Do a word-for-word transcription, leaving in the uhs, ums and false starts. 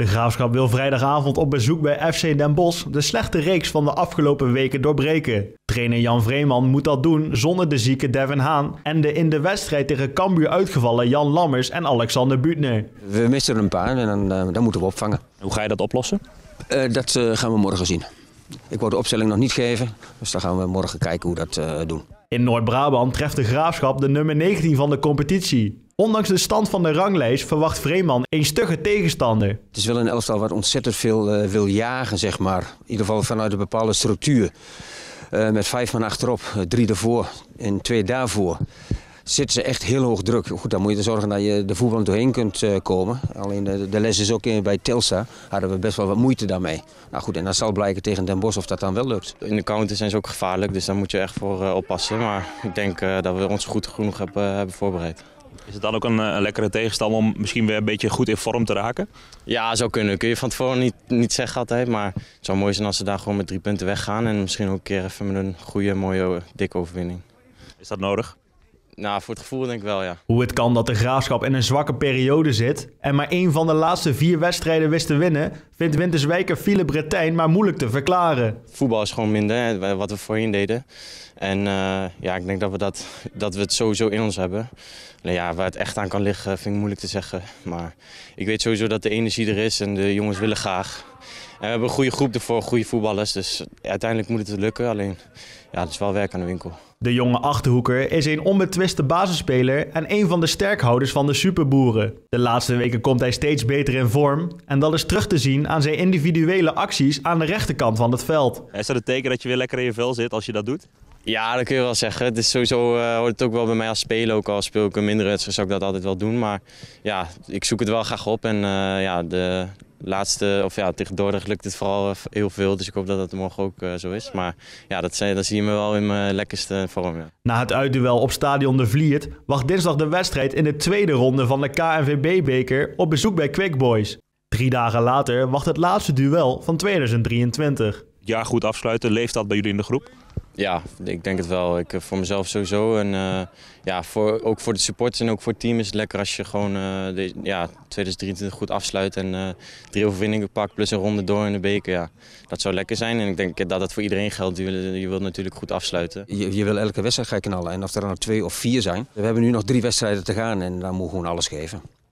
De Graafschap wil vrijdagavond op bezoek bij F C Den Bosch de slechte reeks van de afgelopen weken doorbreken. Trainer Jan Vreeman moet dat doen zonder de zieke Devin Haan en de in de wedstrijd tegen Cambuur uitgevallen Jan Lammers en Alexander Buutner. We missen er een paar en dan, uh, dan moeten we opvangen. Hoe ga je dat oplossen? Uh, dat uh, gaan we morgen zien. Ik wou de opstelling nog niet geven, dus dan gaan we morgen kijken hoe we dat uh, doen. In Noord-Brabant treft de Graafschap de nummer negentien van de competitie. Ondanks de stand van de ranglijst verwacht Vreeman een stugge tegenstander. Het is wel een elftal wat ontzettend veel uh, wil jagen, zeg maar. In ieder geval vanuit een bepaalde structuur. Uh, met vijf man achterop, uh, drie ervoor en twee daarvoor. Zitten ze echt heel hoog druk. Goed, dan moet je er zorgen dat je de voetbal doorheen kunt uh, komen. Alleen de, de les is ook in, bij Telstar hadden we best wel wat moeite daarmee. Nou goed, en dat zal blijken tegen Den Bosch of dat dan wel lukt. In de counter zijn ze ook gevaarlijk, dus daar moet je echt voor uh, oppassen. Maar ik denk uh, dat we ons goed genoeg hebben, uh, hebben voorbereid. Is het dan ook een, een lekkere tegenstander om misschien weer een beetje goed in vorm te raken? Ja, zou kunnen. Kun je van tevoren niet, niet zeggen altijd. Maar het zou mooi zijn als ze daar gewoon met drie punten weggaan. En misschien ook een keer even met een goede, mooie, dikke overwinning. Is dat nodig? Nou, voor het gevoel denk ik wel, ja. Hoe het kan dat de Graafschap in een zwakke periode zit en maar één van de laatste vier wedstrijden wist te winnen, vindt Winterswijker Philip Bretijn maar moeilijk te verklaren. Voetbal is gewoon minder, hè, wat we voorheen deden. En uh, ja, ik denk dat we, dat, dat we het sowieso in ons hebben. Nou ja, waar het echt aan kan liggen vind ik moeilijk te zeggen. Maar ik weet sowieso dat de energie er is en de jongens willen graag. En we hebben een goede groep ervoor, goede voetballers. Dus uiteindelijk moet het lukken. Alleen, ja, het is wel werk aan de winkel. De jonge Achterhoeker is een onbetwiste basisspeler en een van de sterkhouders van de Superboeren. De laatste weken komt hij steeds beter in vorm en dat is terug te zien aan zijn individuele acties aan de rechterkant van het veld. Is dat het teken dat je weer lekker in je vel zit als je dat doet? Ja, dat kun je wel zeggen. Het is sowieso uh, hoort het ook wel bij mij als speler. Ook al speel ik een mindere wedstrijd, zou ik dat altijd wel doen. Maar ja, ik zoek het wel graag op. En uh, ja, de laatste, of ja, tegen Dordrecht lukt het vooral heel veel. Dus ik hoop dat dat morgen ook uh, zo is. Maar ja, dat, dat zie je me wel in mijn lekkerste vorm. Ja. Na het uitduel op Stadion de Vliert wacht dinsdag de wedstrijd in de tweede ronde van de K N V B-beker op bezoek bij Quick Boys. Drie dagen later wacht het laatste duel van tweeduizend drieëntwintig. Het jaar goed afsluiten, leeft dat bij jullie in de groep? Ja, ik denk het wel. Ik, voor mezelf sowieso. En uh, ja, voor, ook voor de supporters en ook voor het team is het lekker als je gewoon uh, de, ja, tweeduizend drieëntwintig goed afsluit en uh, drie overwinningen pakt plus een ronde door in de beker. Ja, dat zou lekker zijn en ik denk dat dat voor iedereen geldt. Je, je wilt natuurlijk goed afsluiten. Je, je wil elke wedstrijd gaan knallen en of er dan nog twee of vier zijn. We hebben nu nog drie wedstrijden te gaan en dan moet je gewoon alles geven.